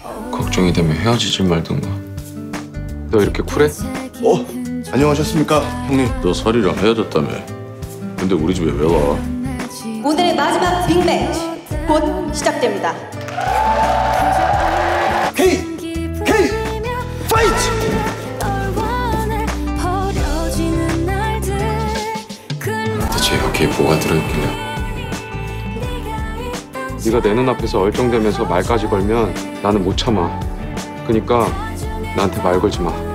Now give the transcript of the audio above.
걱정이 되면 헤어지질 말든가. 너 이렇게 쿨해? 안녕하셨습니까, 형님. 너 설이랑 헤어졌다며. 근데 우리 집에 왜 와? 오늘의 마지막 빅매치 곧 시작됩니다. K 파이트! 대체 여기에 뭐가 들어있길래? 네가 내 눈앞에서 얼쩡대면서 말까지 걸면 나는 못 참아. 그러니까 나한테 말 걸지 마.